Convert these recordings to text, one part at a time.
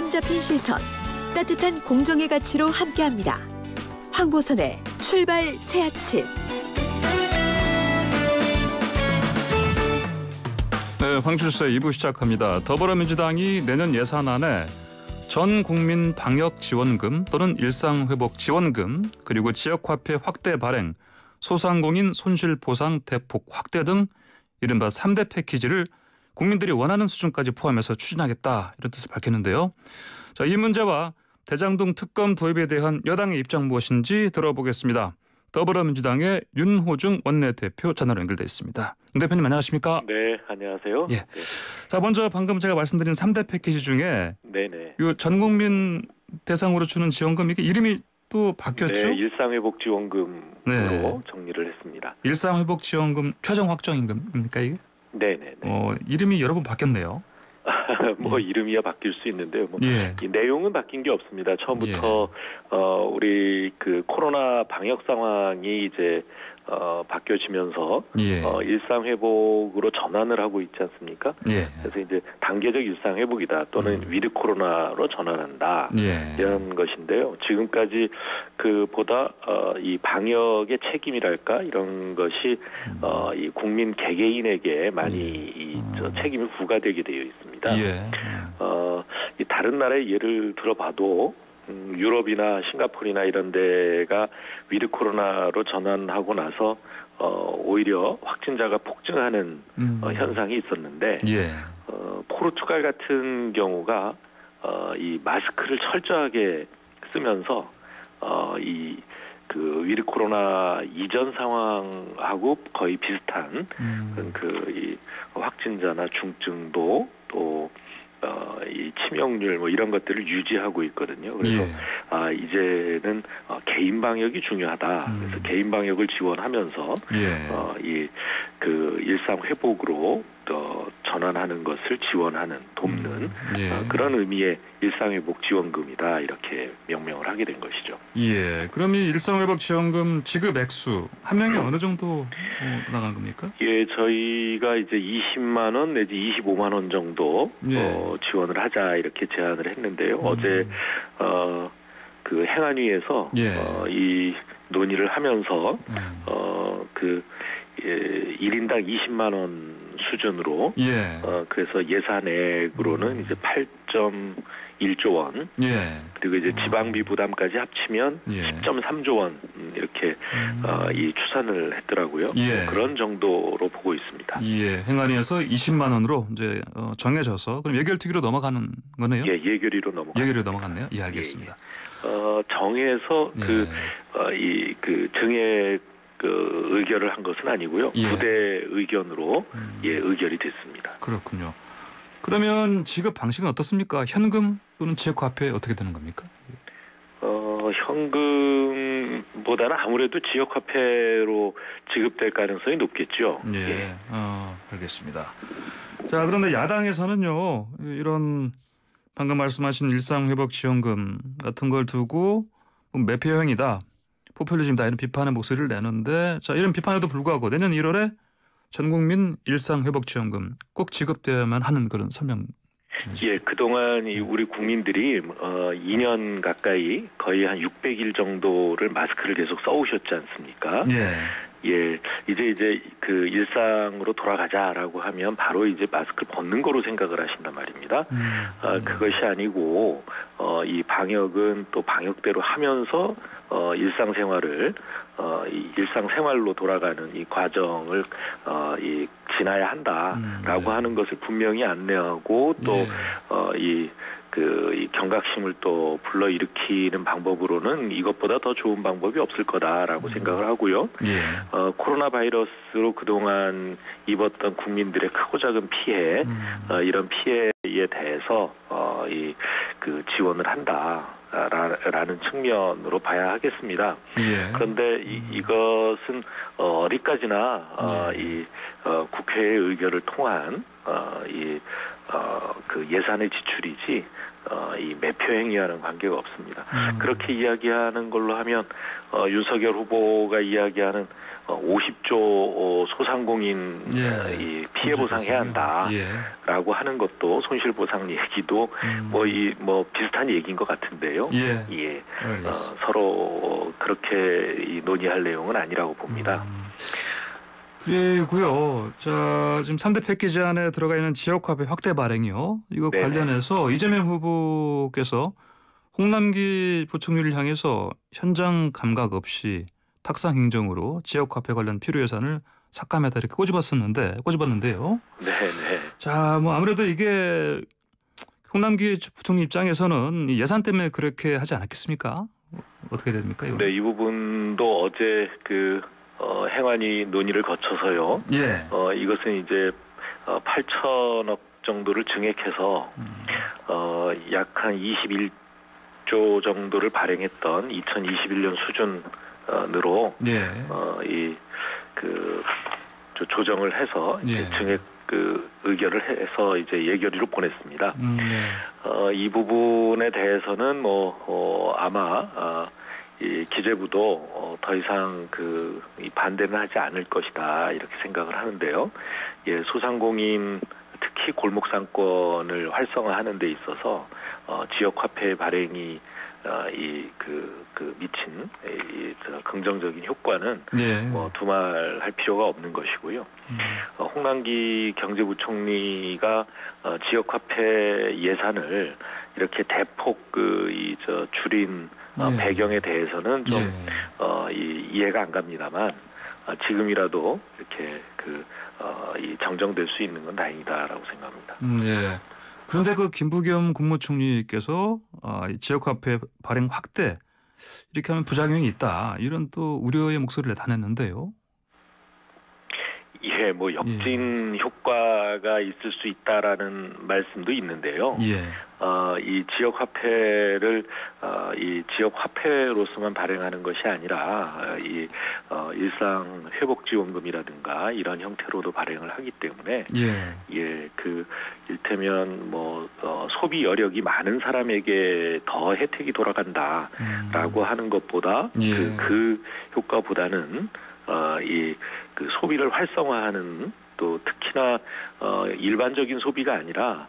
잡힌 시선, 따뜻한 공정의 가치로 함께합니다. 황보선의 출발 새 아침. 네, 황출세 2부 시작합니다. 더불어민주당이 내년 예산안에 전 국민 방역 지원금 또는 일상회복 지원금, 그리고 지역화폐 확대 발행, 소상공인 손실보상 대폭 확대 등 이른바 3대 패키지를 국민들이 원하는 수준까지 포함해서 추진하겠다, 이런 뜻을 밝혔는데요. 자, 이 문제와 대장동 특검 도입에 대한 여당의 입장 무엇인지 들어보겠습니다. 더불어민주당의 윤호중 원내대표 전화로 연결돼 있습니다. 윤 대표님 안녕하십니까? 네, 안녕하세요. 예. 네. 자, 먼저 방금 제가 말씀드린 3대 패키지 중에 네네. 이 전 국민 대상으로 주는 지원금, 이게 이름이 또 바뀌었죠? 네, 일상회복지원금으로 네. 정리를 했습니다. 일상회복지원금 최종 확정임금입니까 이게? 네네. 이름이 여러 번 바뀌었네요. 뭐 이름이야 바뀔 수 있는데요. 뭐 예. 이 내용은 바뀐 게 없습니다. 처음부터 우리 그 코로나 방역 상황이 이제 바뀌어지면서 일상 회복으로 전환을 하고 있지 않습니까? 예. 그래서 이제 단계적 일상 회복이다 또는 위드 코로나로 전환한다, 이런 것인데요. 지금까지 그보다 이 방역의 책임이랄까 이런 것이 이 국민 개개인에게 많이 책임이 부과되게 되어 있습니다. 이 다른 나라의 예를 들어봐도 유럽이나 싱가포르나 이런 데가 위드 코로나로 전환하고 나서 오히려 확진자가 폭증하는 현상이 있었는데 포르투갈 같은 경우가 이 마스크를 철저하게 쓰면서 이 그 위드 코로나 이전 상황하고 거의 비슷한 이 확진자나 중증도 또 이 치명률 뭐 이런 것들을 유지하고 있거든요. 그래서 이제는 개인 방역이 중요하다. 그래서 개인 방역을 지원하면서 이 그 일상 회복으로 전환하는 것을 지원하는 돕는 그런 의미의 일상회복 지원금이다, 이렇게 명명을 하게 된 것이죠. 예. 그럼 이 일상회복 지원금 지급 액수 한 명이 어느 정도 나가는 겁니까? 예, 저희가 이제 20만 원 내지 25만 원 정도 지원을 하자, 이렇게 제안을 했는데요. 어제 그 행안위에서 이 논의를 하면서 그 1인당 20만 원 수준으로 그래서 예산액으로는 이제 8.1조 원 그리고 이제 지방비 부담까지 합치면 10.3조 원 이렇게 이 추산을 했더라고요. 그런 정도로 보고 있습니다. 행안위에서 20만 원으로 이제 정해져서 그럼 예결특위로 넘어가는 거네요? 예, 예결위로 넘어갔네요. 예, 알겠습니다. 정해서 그 정액 그 의결을 한 것은 아니고요. 부대 의견으로 의결이 됐습니다. 그렇군요. 그러면 지급 방식은 어떻습니까? 현금 또는 지역화폐 어떻게 되는 겁니까? 현금보다는 아무래도 지역화폐로 지급될 가능성이 높겠죠. 알겠습니다. 자, 그런데 야당에서는요, 이런 방금 말씀하신 일상회복지원금 같은 걸 두고 매표형이다, 포퓰리즘이다, 이런 비판의 목소리를 내는데, 자, 이런 비판에도 불구하고 내년 1월에 전국민 일상회복지원금 꼭 지급되어야만 하는 그런 설명. 그동안 우리 국민들이 2년 가까이 거의 한 600일 정도를 마스크를 계속 써오셨지 않습니까? 이제 그 일상으로 돌아가자라고 하면 바로 이제 마스크를 벗는 거로 생각을 하신단 말입니다. 그것이 아니고 이 방역은 또 방역대로 하면서 일상생활을 이 일상생활로 돌아가는 이 과정을 이 지나야 한다라고 하는 것을 분명히 안내하고 또 이 경각심을 또 불러일으키는 방법으로는 이것보다 더 좋은 방법이 없을 거다라고 생각을 하고요. 코로나 바이러스로 그동안 입었던 국민들의 크고 작은 피해, 이런 피해에 대해서 그 지원을 한다라는 측면으로 봐야 하겠습니다. 그런데 이것은 어디까지나 국회의 의결을 통한 그 예산의 지출이지 이 매표 행위와는 관계가 없습니다. 그렇게 이야기하는 걸로 하면 윤석열 후보가 이야기하는 50조 소상공인 이 피해 보상해야 한다라고 하는 것도 손실 보상 얘기도 뭐 비슷한 얘기인 것 같은데요. 예. 서로 그렇게 논의할 내용은 아니라고 봅니다. 그리고요. 자, 지금 3대 패키지 안에 들어가 있는 지역화폐 확대 발행이요. 이거 네네. 관련해서 이재명 후보께서 홍남기 부총리를 향해서 현장 감각 없이 탁상 행정으로 지역화폐 관련 필요 예산을 삭감했다 이렇게 꼬집었는데요. 네. 자, 뭐 아무래도 이게 홍남기 부총리 입장에서는 예산 때문에 그렇게 하지 않았겠습니까? 어떻게 됩니까? 이건? 네, 이 부분도 어제 행안위 논의를 거쳐서요. 예. 이것은 이제 8천억 정도를 증액해서 약 한 21조 정도를 발행했던 2021년 수준으로 조정을 해서 이제 증액 의결을 해서 이제 예결위로 보냈습니다. 이 부분에 대해서는 아마 이 기재부도 더 이상 이 반대는 하지 않을 것이다 이렇게 생각을 하는데요. 예, 소상공인 특히 골목 상권을 활성화하는 데 있어서 지역 화폐 발행이 미친 긍정적인 효과는 두말할 필요가 없는 것이고요. 홍남기 경제부총리가 지역 화폐 예산을 이렇게 대폭 줄인 배경에 대해서는 좀 이해가 안 갑니다만 지금이라도 이렇게 정정될 수 있는 건 다행이다라고 생각합니다. 네. 그런데 김부겸 국무총리께서 지역화폐 발행 확대 이렇게 하면 부작용이 있다 이런 또 우려의 목소리를 나타냈는데요. 예, 역진 효과가 있을 수 있다라는 말씀도 있는데요. 이 지역 화폐를 이 지역 화폐로서만 발행하는 것이 아니라 이 일상 회복 지원금이라든가 이런 형태로도 발행을 하기 때문에 일테면 소비 여력이 많은 사람에게 더 혜택이 돌아간다라고 하는 것보다 그 효과보다는 소비를 활성화하는 또 특히나 일반적인 소비가 아니라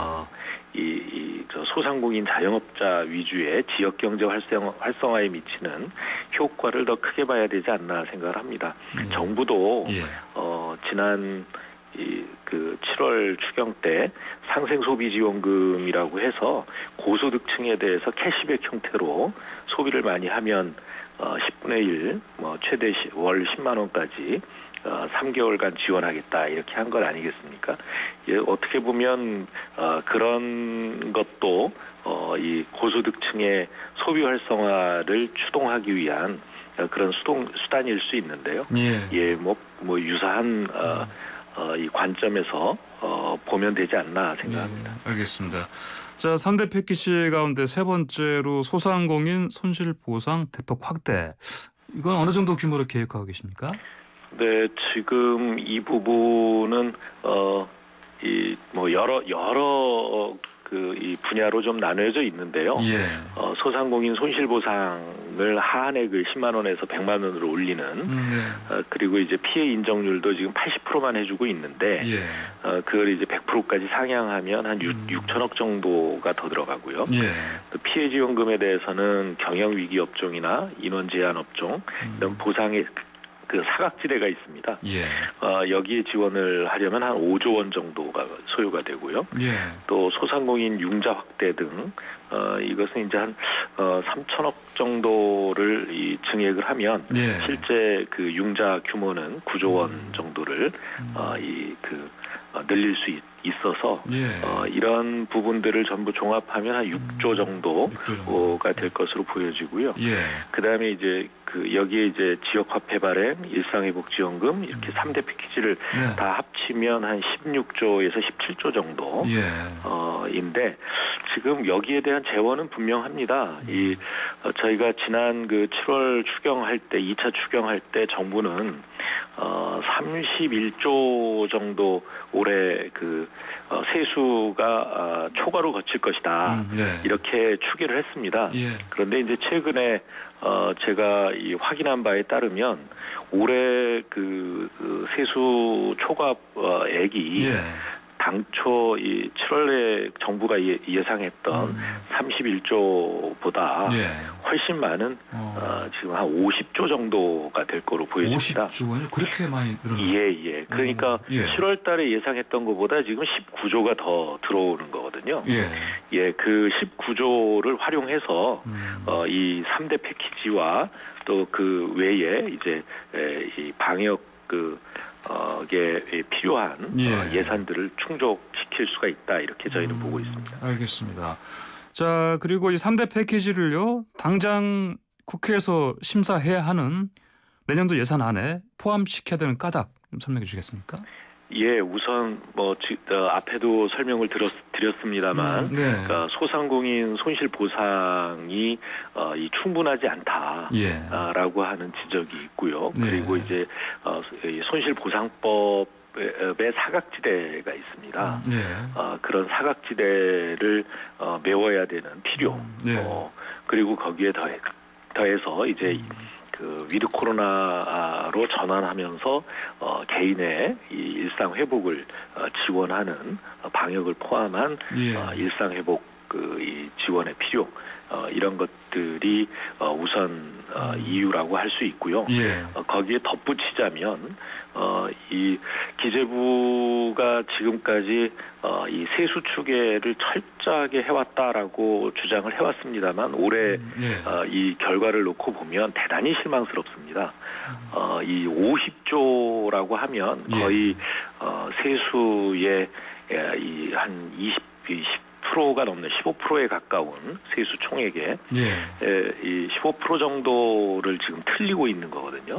소상공인 자영업자 위주의 지역 경제 활성화에 미치는 효과를 더 크게 봐야 되지 않나 생각을 합니다. 정부도 지난 7월 추경 때 상생소비지원금이라고 해서 고소득층에 대해서 캐시백 형태로 소비를 많이 하면 10분의 1, 최대 월 10만 원까지 3개월간 지원하겠다 이렇게 한 것 아니겠습니까? 어떻게 보면 그런 것도 이 고소득층의 소비 활성화를 추동하기 위한 그런 수단일 수 있는데요. 유사한 이 관점에서 보면 되지 않나 생각합니다. 알겠습니다. 자, 3대 패키지 가운데 세 번째로 소상공인 손실보상 대폭 확대. 이건 어느 정도 규모로 계획하고 계십니까? 네, 지금 이 부분은 여러 이 분야로 좀 나눠져 있는데요. 소상공인 손실보상을 하한액을 10만 원에서 100만 원으로 올리는 그리고 이제 피해 인정률도 지금 80%만 해주고 있는데 그걸 이제 100%까지 상향하면 한 6천억 정도가 더 들어가고요. 또 피해 지원금에 대해서는 경영위기 업종이나 인원 제한 업종 이런 보상의 사각지대가 있습니다. 여기에 지원을 하려면 한 5조 원 정도가 소요가 되고요. 또 소상공인 융자 확대 등 이것은 이제 한 3천억 정도를 증액을 하면 실제 융자 규모는 9조 원 정도를 늘릴 수 있어서 이런 부분들을 전부 종합하면 한 6조 정도가 될 것으로 보여지고요. 그다음에 이제 여기에 이제 지역화폐 발행, 일상회복지원금 이렇게 3대 패키지를 다 합치면 한 16조에서 17조 정도인데 지금 여기에 대한 재원은 분명합니다. 저희가 지난 7월 추경할 때 2차 추경할 때 정부는 31조 정도 올해 그 세수가 초과로 거칠 것이다. 네. 이렇게 추계를 했습니다. 예. 그런데 이제 최근에 제가 확인한 바에 따르면 올해 그 세수 초과액이 예. 당초 이 7월에 정부가 예상했던 31조보다 예. 훨씬 많은 지금 한 50조 정도가 될 거로 보여집니다. 50조요? 그렇게 많이 늘어나요? 예. 그러니까 예. 7월 달에 예상했던 것보다 지금 19조가 더 들어오는 거거든요. 예. 그 19조를 활용해서 이 3대 패키지와 또 그 외에 이제 이 방역 게 필요한 예산들을 충족시킬 수가 있다. 이렇게 저희는 보고 있습니다. 알겠습니다. 자, 그리고 이 3대 패키지를요. 당장 국회에서 심사해야 하는 내년도 예산안에 포함시켜야 되는 까닭 좀 설명해 주시겠습니까? 예, 우선 앞에도 설명을 드렸습니다만 그러니까 소상공인 손실 보상이 충분하지 않다라고 하는 지적이 있고요. 그리고 이제 손실 보상법의 사각지대가 있습니다. 그런 사각지대를 메워야 되는 필요. 그리고 거기에 더해서 이제 그 위드 코로나로 전환하면서 개인의 이 일상 회복을 지원하는 방역을 포함한 일상 회복 이 지원의 필요 이런 것들이 우선 이유라고 할 수 있고요. 거기에 덧붙이자면 이 기재부가 지금까지 이 세수 추계를 철저하게 해왔다라고 주장을 해왔습니다만 올해 이 결과를 놓고 보면 대단히 실망스럽습니다. 이 50조라고 하면 거의 세수의 이 한 10%가 넘는 15%에 가까운 세수 총액에 이 15% 정도를 지금 틀리고 있는 거거든요.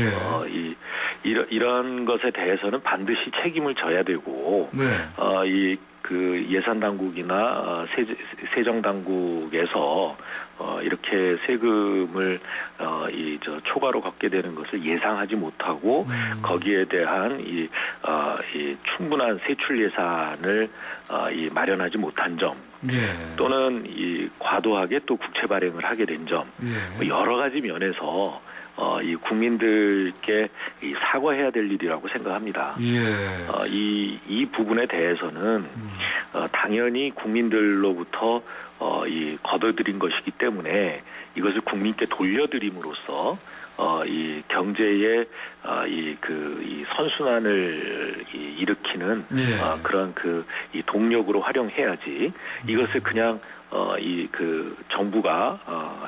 이런 것에 대해서는 반드시 책임을 져야 되고 그 예산 당국이나 세정 당국에서 이렇게 세금을 초과로 걷게 되는 것을 예상하지 못하고 거기에 대한 이 충분한 세출 예산을 마련하지 못한 점 또는 이 과도하게 또 국채 발행을 하게 된 점 여러 가지 면에서 이 국민들께 사과해야 될 일이라고 생각합니다. 이 부분에 대해서는 당연히 국민들로부터 이 걷어들인 것이기 때문에 이것을 국민께 돌려드림으로써 이 경제의 이 선순환을 일으키는 그런 이 동력으로 활용해야지 이것을 그냥 정부가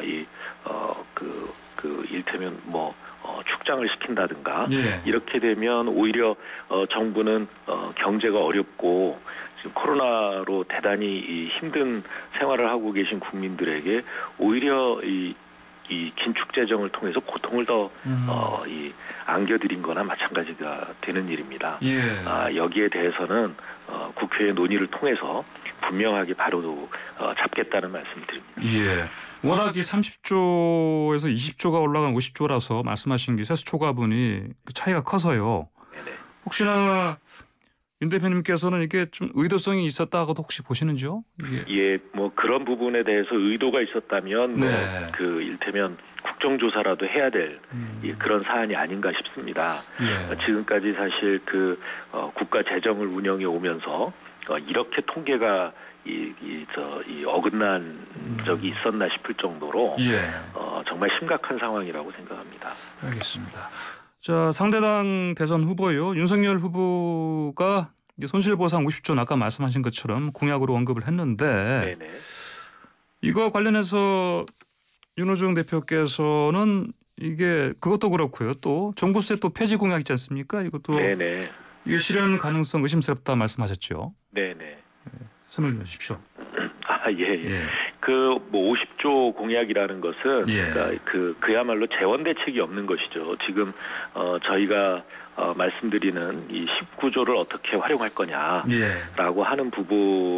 일테면 축장을 시킨다든가 이렇게 되면 오히려 정부는 경제가 어렵고 지금 코로나로 대단히 힘든 생활을 하고 계신 국민들에게 오히려 이 긴축 재정을 통해서 고통을 더 안겨드린 거나 마찬가지가 되는 일입니다. 여기에 대해서는 국회의 논의를 통해서 분명하게 바로 잡겠다는 말씀을 드립니다. 워낙 이 30조에서 20조가 올라간 50조라서 말씀하신 게 세수 초과분이 그 차이가 커서요. 혹시나 윤 대표님께서는 이게 좀 의도성이 있었다고도 혹시 보시는지요? 그런 부분에 대해서 의도가 있었다면 일테면 국정조사라도 해야 될 그런 사안이 아닌가 싶습니다. 지금까지 사실 국가 재정을 운영해 오면서 이렇게 통계가 어긋난 적이 있었나 싶을 정도로 정말 심각한 상황이라고 생각합니다. 알겠습니다. 자, 상대당 대선 후보요. 윤석열 후보가 손실보상 50조는 아까 말씀하신 것처럼 공약으로 언급을 했는데 이거 관련해서 윤호중 대표께서는 이게 그것도 그렇고요. 또 종부세 또 폐지 공약 있지 않습니까? 이것도 이게 실현 가능성 의심스럽다 말씀하셨죠. 설명 좀 해주십시오. 그 50조 공약이라는 것은 그야말로 재원 대책이 없는 것이죠. 지금 저희가 말씀드리는 이 19조를 어떻게 활용할 거냐라고 하는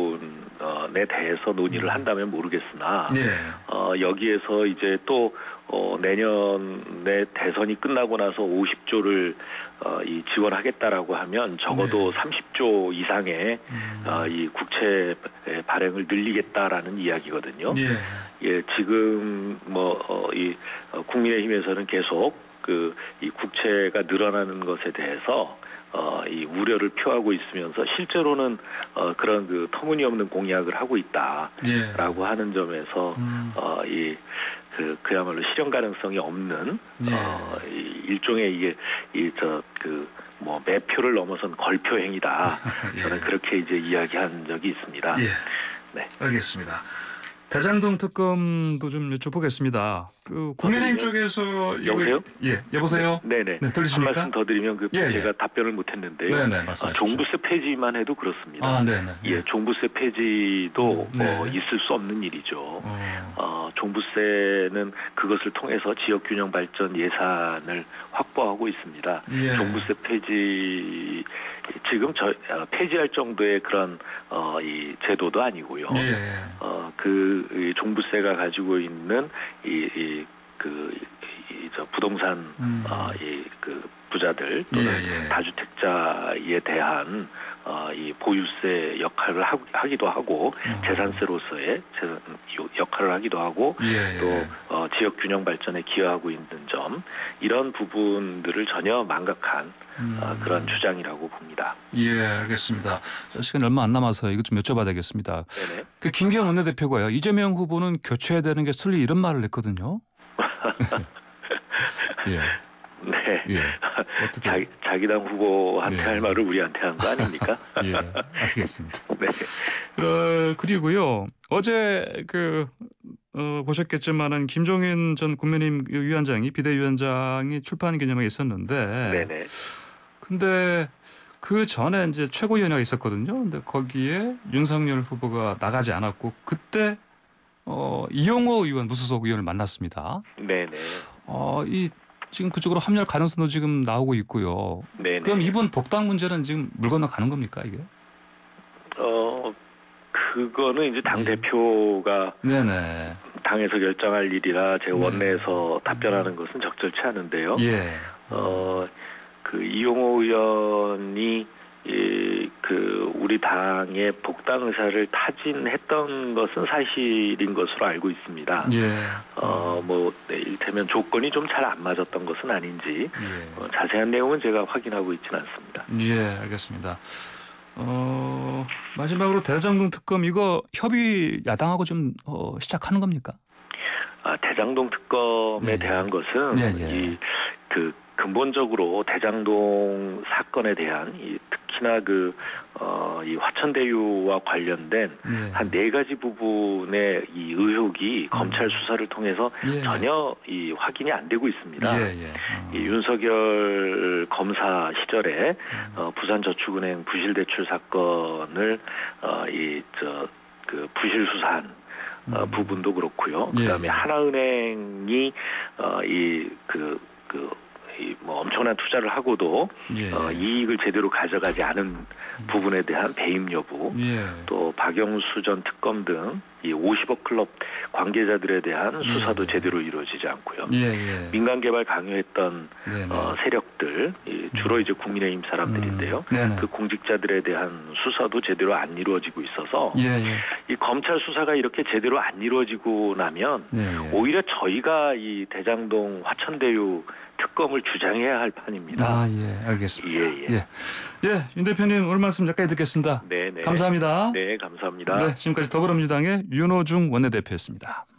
부분에 대해서 논의를 한다면 모르겠으나 여기에서 이제 또 내년에 대선이 끝나고 나서 50조를 이 지원하겠다라고 하면 적어도 30조 이상의 이 국채 발행을 늘리겠다라는 이야기거든요. 예, 지금 이 국민의힘에서는 계속 이 국채가 늘어나는 것에 대해서 이 우려를 표하고 있으면서 실제로는 그런 그 터무니없는 공약을 하고 있다라고 하는 점에서 그야말로 실현 가능성이 없는 일종의 이게 매표를 넘어선 걸표 행위다. 저는 그렇게 이제 이야기한 적이 있습니다. 네, 알겠습니다. 대장동 특검도 좀 여쭤보겠습니다. 국민의힘 쪽에서 여보세요? 여보세요? 네네. 네, 들리십니까? 한 말씀 더 드리면 제가 답변을 못했는데요. 네네, 말씀하십시오. 종부세 폐지만 해도 그렇습니다. 네네. 예, 종부세 폐지도 있을 수 없는 일이죠. 종부세는 그것을 통해서 지역 균형 발전 예산을 확보하고 있습니다. 종부세 폐지 지금 폐지할 정도의 그런 이 제도도 아니고요. 그 종부세가 가지고 있는 저 부동산 부자들 또는 다주택자에 대한 이 보유세 역할을 하기도 하고 재산세로서의 역할을 하기도 하고 또 지역 균형 발전에 기여하고 있는 점 이런 부분들을 전혀 망각한 그런 주장이라고 봅니다. 예, 알겠습니다. 시간이 얼마 안 남아서 이것 좀 여쭤봐야 되겠습니다. 네네. 그 김기현 원내대표가요. 이재명 후보는 교체해야 되는 게 슬리 이런 말을 했거든요. 네. 어떻게 자기당 후보한테 할 말을 우리한테 한 거 아닙니까? 알겠습니다. 네. 그리고요. 어제 보셨겠지만은 김종인 전 국민의힘 위원장이 비대위원장이 출판 기념회가 있었는데. 네네. 근데 그 전에 이제 최고위원회가 있었거든요. 근데 거기에 윤석열 후보가 나가지 않았고 그때 이용호 의원 무소속 의원을 만났습니다. 네네. 지금 그쪽으로 합류할 가능성도 지금 나오고 있고요. 네네. 그럼 이번 복당 문제는 지금 물 건너 가는 겁니까 이게? 그거는 이제 당 대표가 당에서 결정할 일이라 제 원내에서 답변하는 것은 적절치 않은데요. 그 이용호 의원이 우리 당의 복당 의사를 타진했던 것은 사실인 것으로 알고 있습니다. 이를테면 조건이 좀 잘 안 맞았던 것은 아닌지 자세한 내용은 제가 확인하고 있지는 않습니다. 알겠습니다. 마지막으로 대장동 특검 이거 협의 야당하고 좀 시작하는 겁니까? 대장동 특검에 대한 것은 근본적으로 대장동 사건에 대한 특히나 이 화천대유와 관련된 한 4가지 부분의 이 의혹이 검찰 수사를 통해서 전혀 확인이 안 되고 있습니다. 이 윤석열 검사 시절에 부산저축은행 부실대출 사건을 부실 수사한 부분도 그렇고요. 그다음에 하나은행이 엄청난 투자를 하고도 이익을 제대로 가져가지 않은 부분에 대한 배임 여부, 또 박영수 전 특검 등 이 50억 클럽 관계자들에 대한 수사도 제대로 이루어지지 않고요. 민간 개발 강요했던 세력들, 주로 이제 국민의힘 사람들인데요. 그 공직자들에 대한 수사도 제대로 안 이루어지고 있어서 이 검찰 수사가 이렇게 제대로 안 이루어지고 나면 오히려 저희가 이 대장동 화천대유 특검을 주장해야 할 판입니다. 알겠습니다. 윤 대표님 오늘 말씀 여기까지 듣겠습니다. 감사합니다. 네, 감사합니다. 지금까지 더불어민주당의 윤호중 원내대표였습니다.